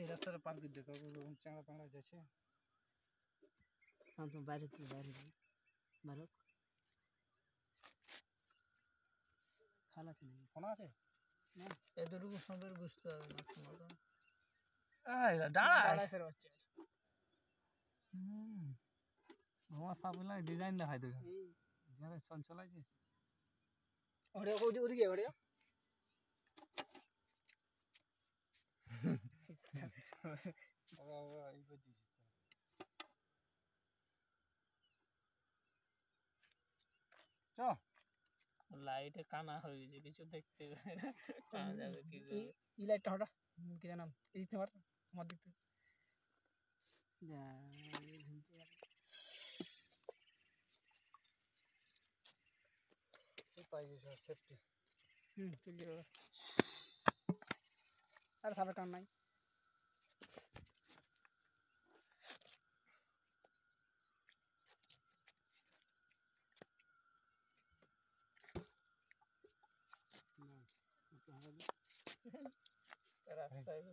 এই রাস্তাটা পার করে দেখো চাংড়া পাংড়া যাচ্ছে তো বাইরে বাইরে খালাতে নেই ফোন আছে না এতটুকু সম্পর্কে বুঝতে হবে না তোমার ডালাসের বাচ্চা আমার সাবলা ডিজাইন দেখাই দেখো যারা চঞ্চল আছে ওরে ওদিকে ওরে এই বুঝিস চ লাইটে কানা হয়ে গেছে কিছু দেখতে কানা যাবে কি এই লাইটটা হটা কি জানাম এই তোমার আমার দেখতে যা পাই গেছে সেফটি চলে যাবে আর সারা কান নাই রাস্তায়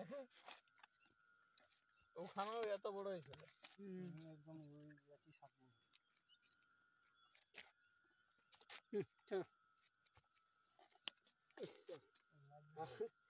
ওখানেও এত বড় হয়েছিল একদম একই সাপ চলো